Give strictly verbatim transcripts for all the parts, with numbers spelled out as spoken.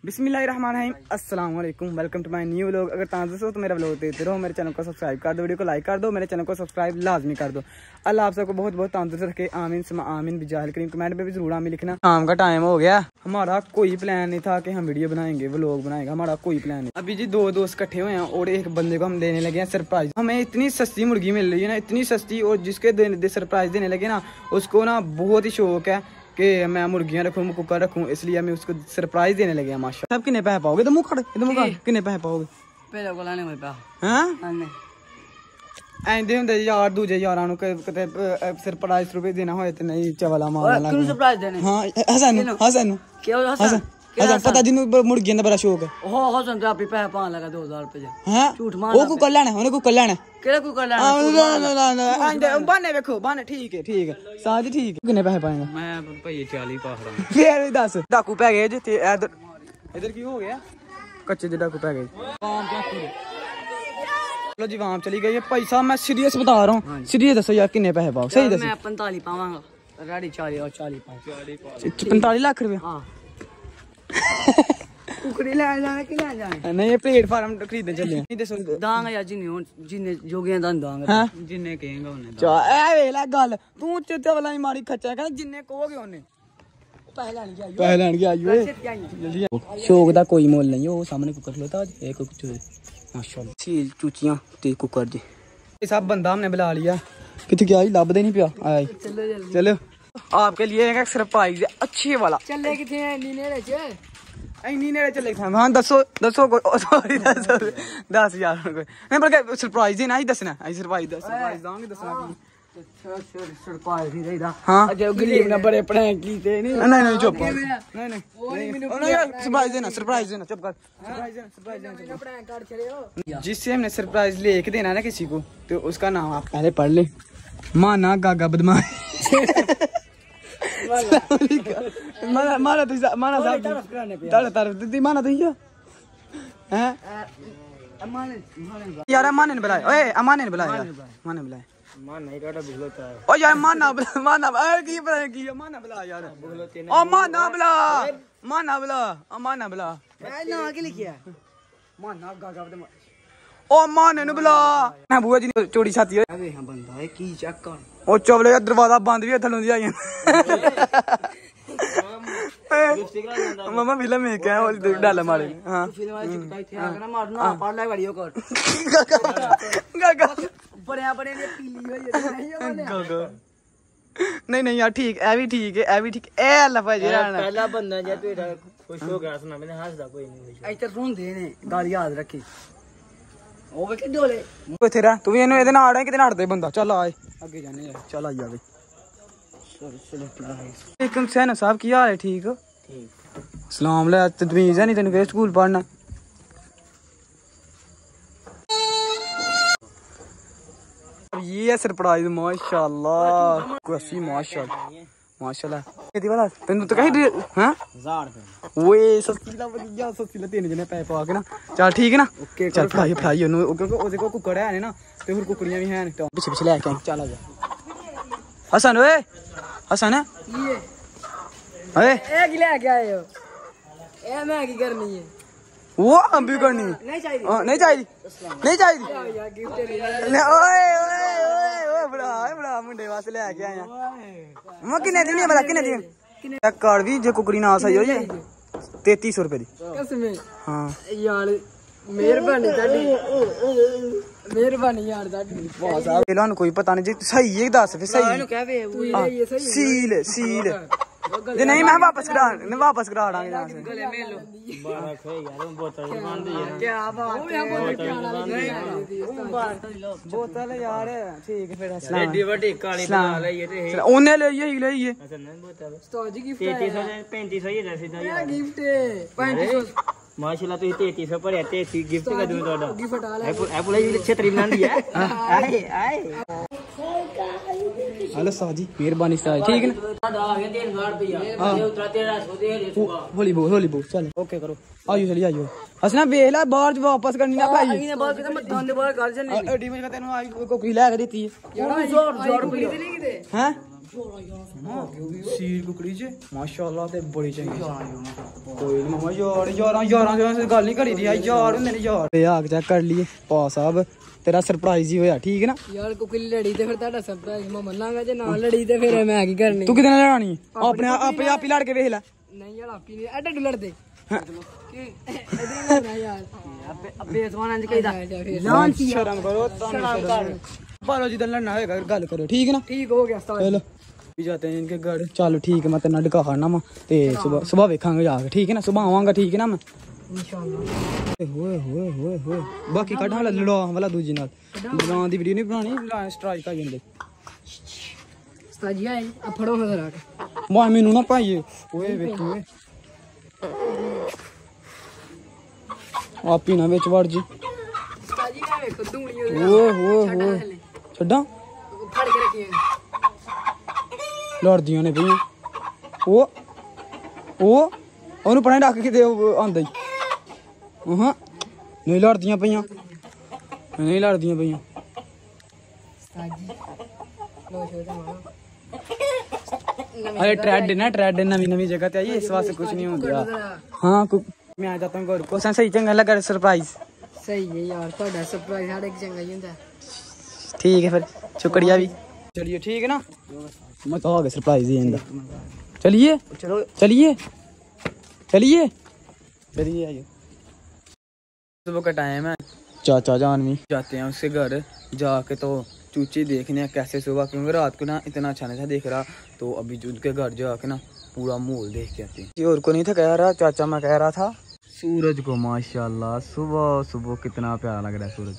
बिस्मिल्लाहिर्रहमानिर्रहीम, अस्सलाम वालेकुम, welcome to my new vlog. अगर ताज़ा हो तो मेरा व्लॉग देखते रहो, मेरे चैनल को सब्सक्राइब कर दो, वीडियो को लाइक कर दो, मेरे चैनल को सब्सक्राइब लाजमी कर दो। अल्लाह आप सबको बहुत बहुत तंदुरुस्त रखे, आमीन सुम्मा आमीन बिजाहिल करीम। कमेंट पे भी जरूर आमीन लिखना। शाम का टाइम हो गया, हमारा कोई प्लान नहीं था कि हम वीडियो बनाएंगे, व्लॉग बनाएंगे, हमारा कोई प्लान नहीं। अभी जी दो दोस्त इकट्ठे हुए हैं और एक बंदे को हम देने लगे हैं सरप्राइज। हमें इतनी सस्ती मुर्गी मिल रही है ना, इतनी सस्ती, और जिसके सरप्राइज देने लगे ना उसको ना बहुत ही शौक है कि मैं मुर्गियां रखूं, मैं कुकर रखूं, इसलिए मैं उसको सरप्राइज देने लगे हैं। माशा सब कितने पैसे पाओगे? तो मुँह खड़े कितने पैसे पाओगे? पहले को लाने में हैं ऐंदे हुंदे यार दूजे यारां नूं किते सरप्राइज रुपए देना होए ते नहीं चवला मारना क्यों सरप्राइज देने? हां हसन हसन क्यों हसन हसन पता जिन्नू मुर्गियां दा बड़ा शौक है। ओ हसन तो आपी पैसे पान लगा दो हज़ार रुपए हैं झूठ मार ओ कुकर लेना ओने कुकर लेना केड़ा कुकर लेना? हां ना ना ऐंदे बाने देखो बाने ठीक है ठीक है साजी ठीक है। कितने पैसे पाएंगे? मैं भई चालीस पा रहा हूं। फिर दस डाकू पै गए जे इधर इधर की हो गया कच्चे दे डाकू पै गए। काम क्या चलो जी वहां चली गई है। पैसा मैं सीरियस बता रहा हूँ, सीरियस दसो यार कितने पैसे पाओ? सही दसो। मैं पैंतालीस पावांगा, रेडी चालीस और चालीस पाँच पैंतालीस लाख रुपए। हाँ कुकड़ी ले जाने कि ले जाने? नहीं ये प्लेटफार्म खरीदने चले हैं। दसो दांगा या जिन्ने जिन्ने जोगियां दान दांगा जिन्ने कहेंगे उन्हें। चा ए वेला गल तू चित्ते वाला ही मारी खच्चा कहना जिन्ने कहोगे उन्हें पैसे लैन के आइयो पैसे लैन के आइयो जल्दी। शौक दा कोई मोल नहीं। ओ सामने कुकर खलोता आज एक कुकर माशाल्लाह सील चूचियां ते कुकर जी ये सब बंदा हमने बुला लिया। किथे गया ही लभदे नहीं पिया। आए चलो जल्दी चलो आपके लिए एक सरप्राइज है अच्छे वाला। चले किथे हैं नीने रे चे इन्नी नेड़े चले थे। हाँ दसो दसो सॉरी दसो दस यार नहीं बल्कि सरप्राइज ही ना ही दसना आई सरप्राइज दस सरप्राइज दांगे दसना की सरप्राइज ही देदा। हाँ अजे गरीब ने बड़े प्रैंक कीते नहीं नहीं नहीं चुप नहीं नहीं सरप्राइज देना सरप्राइज देना चुप कर सरप्राइज देना सरप्राइज देना प्रैंक कर छड़े हो। जिससे हमने सरप्राइज लेके देना ना किसी को तो उसका नाम आप पहले पढ़ ले। माना गागा बदमाश माना माना तू माना साहब तारे तारे दी माना तू ये हैं यार अमाने ने बुलाया। ओए अमाने ने बुलाया यार माने बुलाया मान नहीं डाटा बुलाता है। ओ यार माना माना ए की बुलाया की माना बुला यार ओ माना बुला माना बुला अमाना बुला मैं ना के लिखिया माना गागा बदमाश ओ माने ने बुला ना बुआ जी चोड़ी छाती है। अबे हां बंदा है की चेक कर ओ चवले दरवाजा बंद भी थलों दी आई मम्मा फिल्म में क्या है डाला मारे। हां फिल्म वाली चिपकाई थे आगे ना मारना पार लाग वीडियो कर गागा बड़े बड़े ने पीली हुई है गागा नहीं नहीं यार ठीक ए भी ठीक है ए भी ठीक ए अल्लाह भाई पहला बंदा जे तू खुश हो गया सुना मैंने हंसदा कोई नहीं खुश ऐ रोन दे ने गाली याद रखी ओ वे के डोले किथे रह तू एनु एदे नाल है किते हटदे बंदा चल आए आगे जाने यार चल आ जावे। वालेकुम सैन साहब की हाल है? ठीक हो ठीक सलाम ले तमीज है नहीं तेन के स्कूल पढ़ना। ये है सरप्राइज माशाल्लाह कुर्सी माशाल्लाह माशाल्लाह कितनी वाला तेन तो कही हां हजार रुपए ओए सस्ती ला बढ़िया सस्ती ला तीन जने पैसे पा के ना चल ठीक है ना ओके चल फ्राई फ्राई ओनु क्योंकि ओदे को कुकड़ है ना ते फिर कुकड़ियां भी हैं पीछे पीछे लेके चल आ जा हसन ओए हसन ये अरे ए की लेके आए हो ए मैं की करनी है वो हम भी करनी नहीं चाहिए हां नहीं चाहिए नहीं चाहिए यार गिफ्ट ओए ओए ओए ओए बड़ा है बड़ा मुंडे वास्ते लेके आया मैं किने दी नहीं बता किने दी चेक कर भी जे कुकड़ी ना सही हो ये तैंतीस सौ रुपए दी कसम हां यार मेहरबानी ताड़ी मेहरबानी यार ताड़ी वाह साहब एलान कोई पता नहीं जी सही है दस फिर सही इनु कहवे तू ये सही सील सील जे नहीं मैं वापस करा मैं वापस करा डांगे यहां से गले में लो बारह खे यार बोतल बंद है क्या बात है बोतल यार ठीक है फिर अस्सलाम रेडी बड़ी काली बना लइए ते ओने ले ये ले ये अच्छा नहीं बोतल स्टोर जी गिफ्ट तैंतीस सौ पैंतीस सौ ये जैसे यार गिफ्ट पैंतीस सौ माशाल्लाह तो तैंतीस सौ पर तैंतीस गिफ्ट का दूं तोड़ा गिफ्ट आ ले एप्पल ये छतरी बनांदी है आए आए हेलो साजी मेहरबानी साजी ठीक है ना आ गया तीन हज़ार रुपया ये उतरा तेरह सौ दे दे होली बोल होली बोल चल ओके करो आइयो चली आइयो हसना वेला बाहर वापस करनी ना भाई इने बाहर के मत धंधे बाहर कर जने एडी में तेनु आई कोकरी ला के देती है यार हज़ार रुपया हैं सीर कुकड़ी च माशाल्लाह ते बड़ी चंगी कोई नहीं मामा यार यार यार से गल नहीं करी दी यार होंदे ने यार ते आग चेक कर लिए पा साहब तेरा सरप्राइज ही होया ठीक है ना यार कुकड़ी लड़ी ते फिर तेरा सरप्राइज मैं मन्नांगा जे ना लड़ी ते फिर मैं की करनी तू किदे नाल लड़ानी अपने आपे आप ही लड़ के वेख ले नहीं यार आप ही नहीं एडे लड़दे इधर ना यार अबे अबे जवान अंज कहीदा जान शर्म करो शर्म कर बालो जिधर लड़ना होगा गल करो ठीक है ना ठीक हो गया चलो भी जाते हैं इनके घर चलो ठीक है मैं तेना दिखा खाना मैं ते सुबह सुबह वेखांगे जाके ठीक है ना सुबह आवांगा ठीक है ना मैं इंशाल्लाह होए होए होए होए बाकी कढ़ा वाला लड़ो वाला दूजी नाल लड़ां दी वीडियो नहीं बनानी स्ट्राइक आ जंदे उस्ताद जी आए अब फड़ो नजर आ मैं मेनू ना पाइए ओए वेखी ओए आप ही ना विच वड़ जी उस्ताद जी आ देखो दूणी ओए होए होए छड्डा फड़ के रखिए लड़दियां ने पईयां ओ ओ ਉਹਨੂੰ ਪਰਾਂ ਰੱਖ ਕੇ ਦੇ ਆਂਦਾ ਹੀ ਹਾਂ ਨਹੀਂ ਲੜਦੀਆਂ ਪਈਆਂ ਨਹੀਂ ਲੜਦੀਆਂ ਪਈਆਂ उस्ताद जी लो छोड़ मां अरे ट्रेड ना ट्रेड नवी नवी जगह ते आई इस वास्ते कुछ नहीं होता हाँ मैं आ जाता हूँ घर को सही चंगा लगा सरप्राइज सही है यार ਤੁਹਾਡਾ सरप्राइज हर एक चंगा ही ਹੁੰਦਾ ठीक है फिर शुक्रिया भी चलिए ठीक है ना मैं तो आ गया सरप्राइज ही इंदा चलिए चलो चलिए चलिए चलिए आइए सुबह का टाइम है चाचा जान भी जाते हैं उसके घर जाके तो चूचे देखने हैं कैसे सुबह क्योंकि रात को ना इतना अच्छा नहीं था देख रहा तो अभी उनके घर जाके ना पूरा माहौल देख के आते हैं और को नहीं था कह रहा चाचा मैं कह रहा था सूरज को माशाल्लाह सुबह सुबह कितना प्यारा लग रहा है सूरज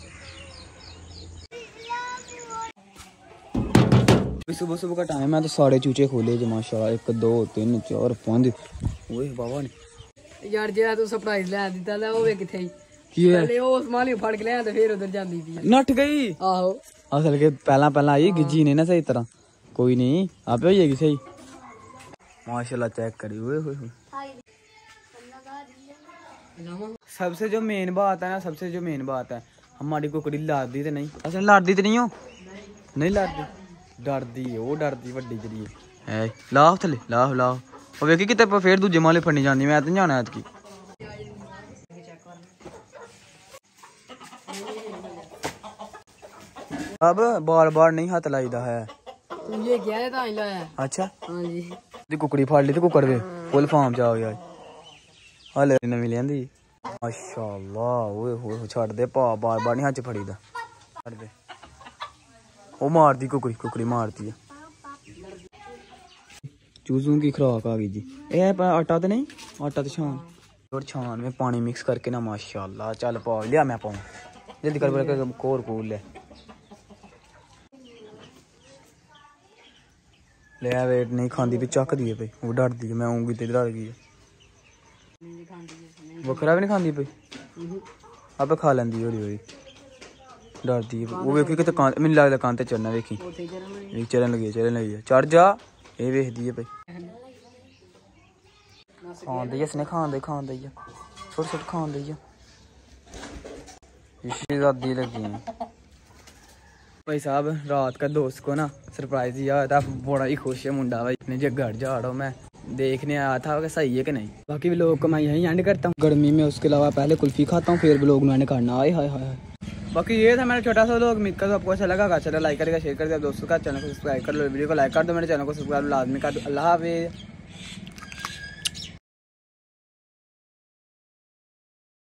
सुबह सुबह का टाइम है तो सारे चूचे खोले जो माशाल्लाह एक दो तीन चार पाँच ओए बाबा ने यार जेड़ा तू सरप्राइज ले दिता ले ओवे किथे ही पहले ओ उस्मानी फड़ के ले ते फिर उधर जांदी पी नट गई आहो असल के पहला पहला आई गिजी ने ना सही तरह कोई नहीं आपे हो जाएगी सही माशाल्लाह चेक करी ओए होए सबसे जो मेन बात है ना सबसे जो मेन बात है हमारी कुकड़ी लादी तो नहीं असल लादी तो नहीं हो नहीं लादी डरदी वो डरदी वड्डी जरी है लाओ थले लाओ लाओ और वेखी किते फिर दूजे माले फड़नी जानी मैं तो जाना ऐतकी अब बार बार नहीं हाथ लाईदा है तू ये क्या है तां लाया अच्छा हां जी दी कुकड़ी फाड़ ली ते कुकड़ वे फुल फार्म जा गया हाले नवी लेंदी माशाल्लाह ओए होए छड़ दे पा बार बार नहीं हाथ च फड़ीदा छड़ दे वो मारती कुकड़ी कुकड़ी मारती है चूजों की खुराक आ गई जी ये आटा तो नहीं आटा तो छान और छान में पानी मिक्स करके ना माशाल्लाह चल पा लिया मैं पाऊँ जल्दी कर कर कोर कूल ले ले वेट नहीं खाती भी चक दी है भाई वो डर दी है मैं आऊँगी तो डर गई बकरा भी नहीं खाती भाई आप खा लेंदी हौली हौली डरदी है वो वेखी कि मैनू लगता कान ते चढ़ना वेखी चलन लगी चलन लगी चढ़ जा ये वेखदी है भाई खान दी इसने खान दे खान दी छोटे छोटे खान दी दादी लगी भाई साहब रात का दोस्त को ना सरप्राइज दिया था बड़ा ही खुश है मुंडा भाई अपने जो घर जा रहा हूँ मैं देखने आया था कि सही है कि नहीं बाकी भी लोग को मैं यहीं एंड करता हूँ गर्मी में उसके अलावा पहले कुल्फी खाता हूँ फिर भी लोग मैंने करना आए हाय हाय बाकी ये था मेरा छोटा सा लोग उम्मीद का आपको अच्छा लगा चलो लाइक करेगा शेयर कर दिया दोस्तों का चैनल को सब्सक्राइब कर लो वीडियो को लाइक कर दो मेरे चैनल को सब्सक्राइब लाजमी कर दो अल्लाह हाफिज़।